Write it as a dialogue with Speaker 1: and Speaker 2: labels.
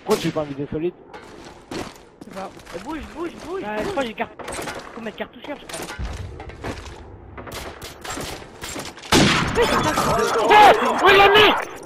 Speaker 1: Pourquoi tu fais pas un vidéo solide?
Speaker 2: C'est pas.
Speaker 3: Bouge.
Speaker 2: Je crois que j'ai carte. Faut mettre cartoucheur, je crois.
Speaker 1: Oh, il l'a mis!